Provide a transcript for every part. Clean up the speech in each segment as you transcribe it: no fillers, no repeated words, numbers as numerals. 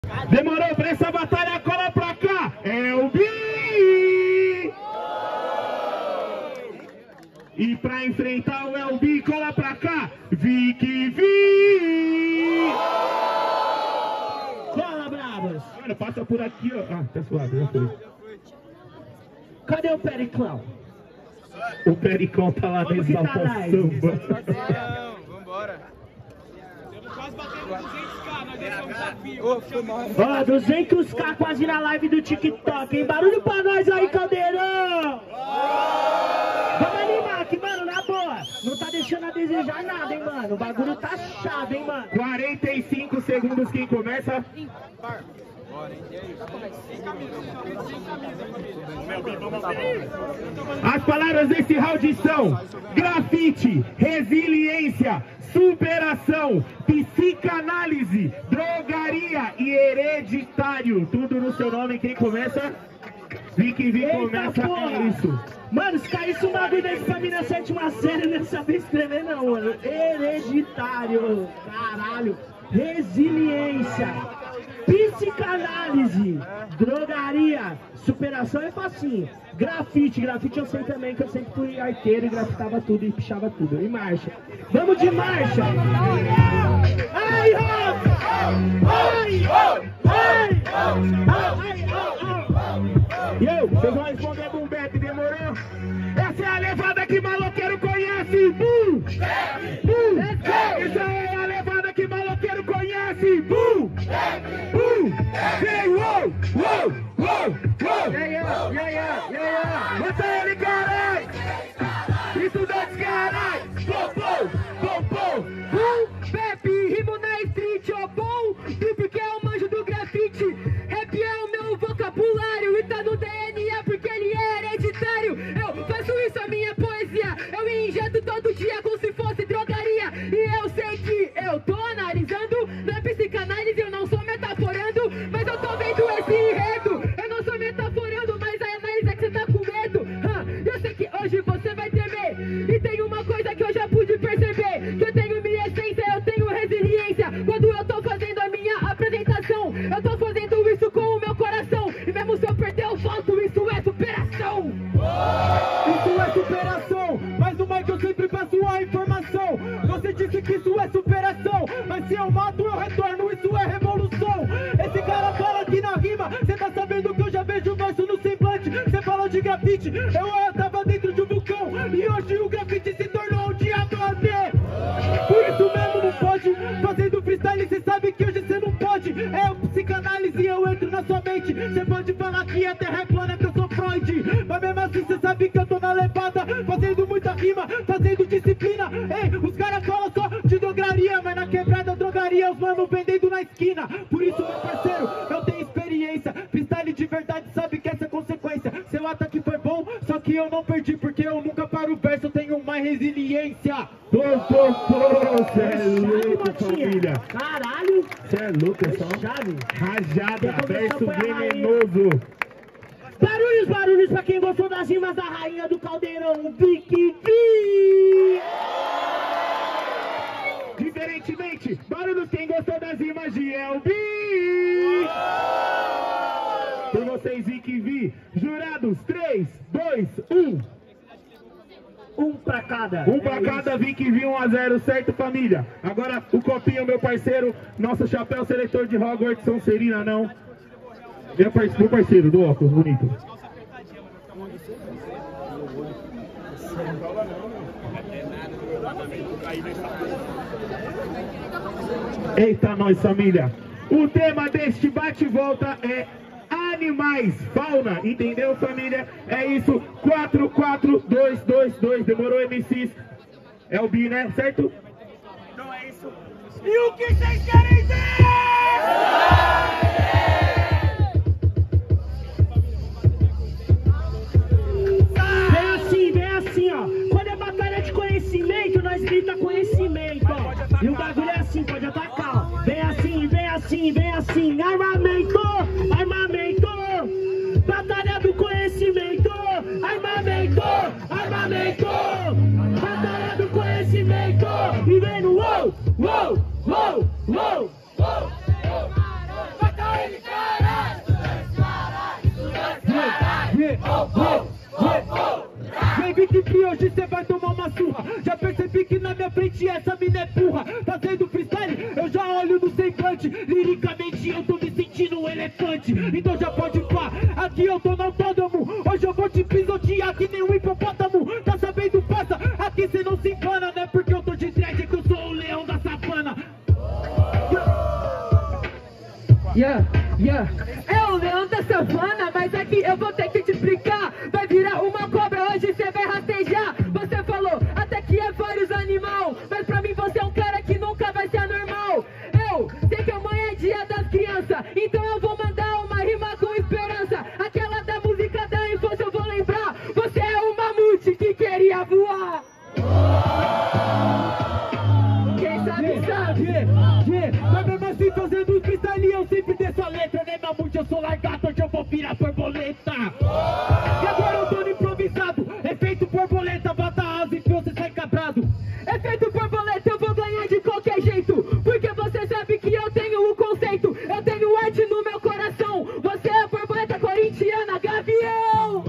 Demorou pra essa batalha, cola pra cá. É o Bi. E pra enfrentar o Elbi, cola pra cá. Vic Vi. Cola, bravos. Mano, passa por aqui, ó. Ah, tá suave, já foi. Cadê o Periclão? O Pericão tá lá dentro da samba. Vambora. Estamos quase batendo 200k, nós deixamos um desafio. Ó, 200k quase na live do TikTok, hein? Barulho pra nós aí, Caldeirão! Vamos animar aqui, mano, na boa. Não tá deixando a desejar nada, hein, mano. O bagulho tá chave, hein, mano. 45 segundos quem começa. As palavras desse round são grafite, resiliência, superação, psicanálise, drogaria e hereditário. Tudo no seu nome. Quem começa? Vic Vi começa, é isso. Mano, se caísse um bagulho desse pra mim na 7ª série, eu não sabia escrever não, mano. Hereditário, caralho. Resiliência, psicanálise, drogaria, superação é facinho. Grafite eu sei também que eu sempre fui arqueiro e grafitava tudo e pichava tudo. E marcha. Vamos de marcha! Ai, ai, ai, ai, ai, E eu, vocês vão responder Boom Bap, demorou? Essa é a levada que maloqueiro conhece! Boom! Boom! Essa é a levada que maloqueiro conhece! Boom! Boom! Vem, uou! Uou! Uou! Uou! Bota ele, caralho! Estudantes, caralho! Pô! Boom, Bap, rimo na street, ó, bom, porque é o manjo do grafite. Rap é o meu vocabulário e tá no DNA porque ele é hereditário. Eu faço isso, a minha poesia, eu me injeto todo dia como se fosse drogaria. E eu sei que eu tô analisando, não é psicanálise, eu não sou metaforando, mas eu tô vendo esse enredo. Eu não sou metaforando, mas a análise é que você tá com medo. Eu sei que hoje você vai temer, e tem uma coisa que eu já pude perceber, que eu tenho minha essência, eu tenho resiliência. Quando eu tô fazendo a minha apresentação, eu tô fazendo isso com o meu coração. E mesmo se eu perder eu volto, isso é superação. Isso é superação, mas no mic eu sempre passo a informação. Você disse que isso é superação, mas se eu mato eu retorno, isso é revolução. Esse cara fala aqui na rima, cê tá sabendo que eu já vejo o verso no semblante. Cê fala de grafite, eu tava dentro de um vulcão, e hoje o grafite se tornou um diamante. Por isso mesmo não pode, fazendo freestyle cê sabe que hoje cê não pode. É o psicanálise, eu entro na sua mente. Cê pode falar que a terra é plana, que eu sou Freud, mas mesmo assim cê sabe que eu tô na levada, fazendo muita rima, fazendo disciplina. Ei, os caras falam só de drogaria, mas na quebrada drogaria os mano vendendo na esquina. Por isso, meu parceiro, eu tenho experiência. Freestyle de verdade sabe que essa é consequência. Seu ataque foi bom, só que eu não perdi, porque eu nunca paro o verso, eu tenho mais resiliência. Cê é louco, família. Caralho! Cê é louco, é só chave. rajada, verso venenoso. Barulhos pra quem gostou das rimas da rainha do Caldeirão, Vic Vi! Diferentemente, barulhos quem gostou das rimas de Elbi. Por vocês, Vic Vi. Jurados, 3, 2, 1. Um pra cada. Um pra cada, Vic Vi, 1-0, certo, família? Agora o meu parceiro, nosso chapéu seletor de Hogwarts, Sonserina, não. Meu parceiro do óculos, bonito. Eita, nós, família. O tema deste bate-volta é animais, fauna, entendeu, família? É isso, 4, 4, 2, 2, 2, demorou, MCs? É o Bi, né, certo? Então é isso. E o que vocês querem ver? Vem assim, ó. Quando é batalha de conhecimento, nós grita conhecimento, ó. E o bagulho é assim, pode atacar, ó. Vem assim, armamento, armamento. Batalha do conhecimento, armamento, armamento. Batalha do conhecimento. E vem no uou, uou, uou, uou, uou. e hoje cê vai tomar uma surra. Já percebi que na minha frente essa mina é burra. Fazendo freestyle, eu já olho no semblante. Liricamente eu tô me sentindo um elefante. Então já pode pá, aqui eu tô no autódromo. Hoje eu vou te pisotear que nem um hipopótamo. Tá sabendo, passa, aqui cê não se engana. Não é porque eu tô de dread que eu sou o leão da savana. É o leão da savana, mas aqui eu vou ter que te explicar. Vai virar uma cobra, hoje cê vai rastejar. Você falou até que é vários animal, mas pra mim você é um cara que nunca vai ser normal. Eu sei que amanhã é dia das crianças, então eu vou mandar uma rima com esperança. Aquela da música da infância eu vou lembrar. Você é um mamute que queria voar. Quem sabe sabe. Mas mesmo assim fazendo freestyle eu sempre desço a letra, né mamute? Eu sou largato, hoje eu vou virar borboleta. E agora eu tô no improvisado, efeito borboleta, bota asa e você sai quebrado. Efeito borboleta eu vou ganhar de qualquer jeito, porque você sabe que eu tenho um conceito. Eu tenho arte no meu coração. Você é a borboleta corintiana, gavião.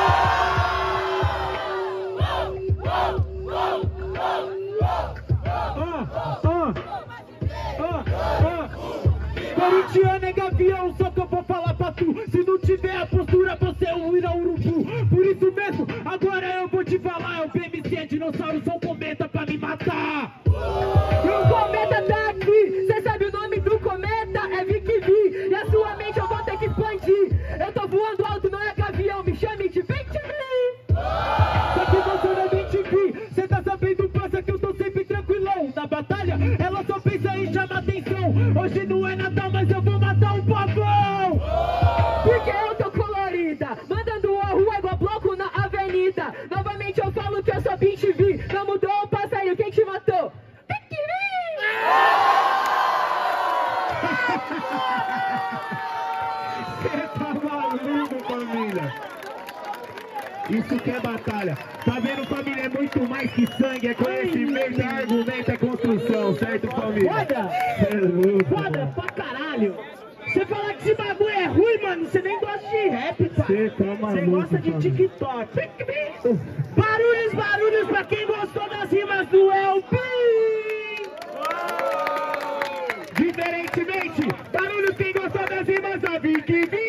Corintiano é gavião, só que eu vou falar pra tu. Se não tiver a postura, você é um urubu. Por isso mesmo, agora eu vou te falar. Eu BMC é dinossauro, sou um cometa pra me matar. E o cometa tá aqui. Cê sabe o nome do cometa? É Vicky V. E a sua mente eu vou ter que expandir. Eu tô voando alto, não é gavião. Me chame de Vicky V. Só que você não é bem te vi. Cê tá sabendo, passa que eu tô sempre tranquilão. Na batalha, ela só pensa em chamar atenção. Hoje não é Natal, mas eu vou matar um pavão. Porque eu tô colorida, mandando a rua igual bloco na avenida. Novamente eu falo que eu sou Vicky V. Não mudou o passarinho, quem te matou? Vicky V. Você tá maluco, família? Isso que é batalha. Tá vendo, família? É muito mais que sangue, é conhecimento, é argumento, é construção, certo, família? Foda! É louco, Foda mano. pra caralho! Você falar que esse bagulho é ruim, mano, você nem gosta de rap, pai. Você tá Você maluco, gosta de família. TikTok. Barulhos, barulhos pra quem gostou das rimas do LP! Diferentemente, barulho quem gostou das rimas da Vicky V.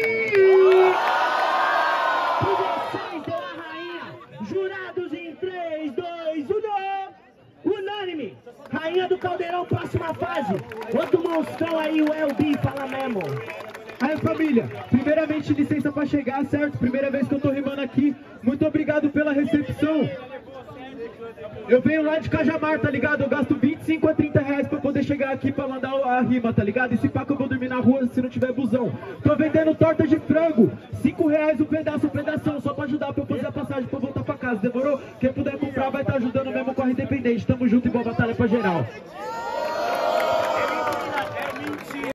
Produções pela rainha, jurados em 3, 2, 1, unânime! Rainha do Caldeirão, próxima fase. Outro monstrão aí, o LB, fala mesmo. Aí família, primeiramente licença pra chegar, certo? Primeira vez que eu tô rimando aqui. Muito obrigado pela recepção. Eu venho lá de Cajamar, tá ligado? Eu gasto 25 a 30 reais pra poder chegar aqui pra mandar a rima, tá ligado? E se pá que eu vou dormir na rua se não tiver busão. Tô vendendo torta de frango, 5 reais o pedaço, um pedação, só pra ajudar pra eu fazer a passagem pra eu voltar pra casa, demorou? Quem puder comprar vai estar ajudando mesmo com a Independente. Tamo junto e boa batalha pra geral.